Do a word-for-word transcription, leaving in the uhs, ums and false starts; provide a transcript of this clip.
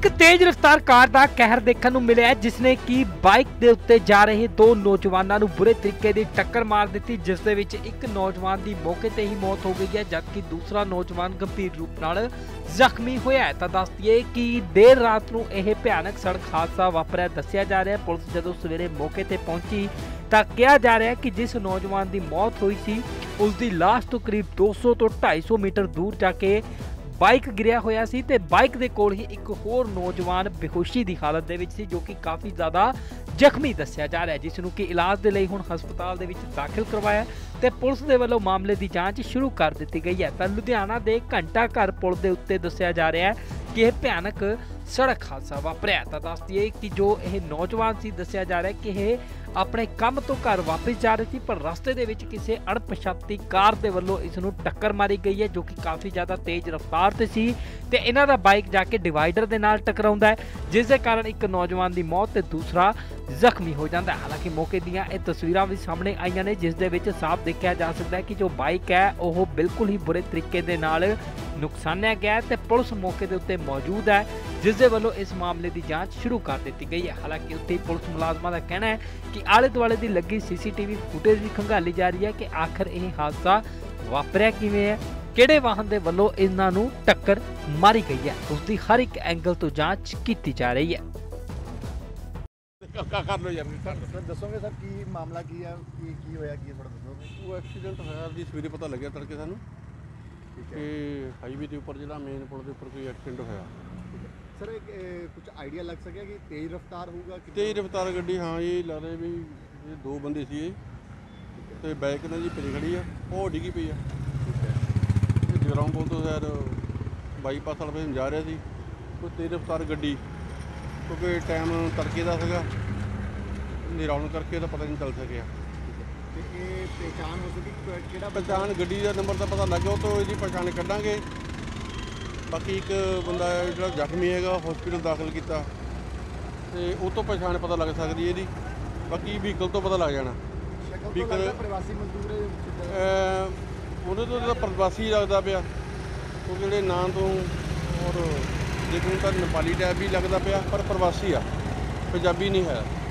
एक तेज रफ्तार कार का कहर देखने को मिले जिसने की बाइक के उत्ते जा रहे दो नौजवानों को बुरे तरीके की टक्कर मार दी, जिस दे विच एक नौजवान की मौके ते ही मौत हो गई है, जबकि दूसरा नौजवान गंभीर रूप नाल जख्मी होया है। तो दस दिए कि देर रात को यह भयानक सड़क हादसा वापरिया दसिया जा रहा है। पुलिस जदों सवेरे मौके ते पहुंची तो कहा जा रहा है कि जिस नौजवान की मौत हुई सी उसकी लाश तो करीब दो सौ तो ढाई सौ मीटर दूर जाके बाइक गिरिया होया सी ते बाइक दे कोल ही एक होर नौजवान बेहोशी की हालत दे विच सी, जो कि काफ़ी ज़्यादा जख्मी दस्सिया जा रहा है, जिसनों कि इलाज के लिए हुण हस्पताल दे विच दाखिल करवाया ते पुलिस दे वल्लों मामले की जांच शुरू कर दी गई है। तो लुधियाना के घंटा घर पुल के उत्ते दस्सिया जा रहा है कि यह भयानक सड़क हादसा वापरिया। तो दस दिए कि जो यह नौजवान सी दस्सिया जा रहा है कि यह अपने काम तो घर वापस जा रही थी, पर रस्ते दे विच किसी अणपछाती कार दे वल्लों इसनूं टक्कर मारी गई है, जो कि काफ़ी ज़्यादा तेज रफ्तार ते सी ते इन्हां दा बाइक जाके डिवाइडर दे नाल टकराउंदा है, जिस दे कारण एक नौजवान की मौत ते दूसरा जख्मी हो जाता है। हालांकि मौके दीयां ये तस्वीरां भी सामने आईयां ने, जिस दे विच साफ देखा जा सकता है कि जो बाइक है वह बिल्कुल ही बुरे तरीके दे नाल नुकसानिया गया है ते पुलिस मौके के उत्ते मौजूद है, जिस दे वल्लों इस मामले की जांच शुरू कर दी गई है। हालांकि उत्ते पुलिस मुलाजमां का कहना है कि आले दुआले की लगी सीसीटीवी फुटेज भी खंगाली जा रही है कि आखिर यह हादसा वापरिया किवें है, किहड़े वाहन के वल्लों इन्हां नूं टक्कर मारी गई है, उसकी हर एक एंगल तो जांच की जा रही है। कर लो यार सर दसोगे सर की मामला की है की की होया की थोड़ा दसोगे। वो एक्सीडेंट होया जी सवेरे पता लग्या तड़के सानू कि हाईवे के उपर जो मेन पुल के उपर कोई एक्सीडेंट होया। सर एक कुछ आइडिया लग सके कि तेज रफ्तार होगा कि तेज रफ्तार गड्डी, हाँ ये ला रहे भी ये दो बंदे सी ते बाइक ने जी पिछे खड़ी है वो डिगी पई है। जगराऊं पुल तो शायद बाईपास वाले पासे जा रहा सी कोई तेज रफ्तार गड्डी, क्योंकि टाइम तड़के का सीगा हनेरा होने करके तो पता नहीं चल सकिया। पहचान हो सकी किहड़ा पहचान गड्डी का नंबर का पता लग गया तो इसकी पहचान कढ़ांगे। बाकी एक बंदा जो जख्मी है हॉस्पिटल दाखिल किया तो उस तो पहचान पता लग सकती है जी, बाकी व्हीकल तो पता लग जाना। व्हीकल प्रवासी मजदूर उन्हें तो प्रवासी लगता पाया क्योंकि जो नाम तो और देखो तो नेपाली टाइप भी लगता पाया, पर प्रवासी आ पंजाबी नहीं है।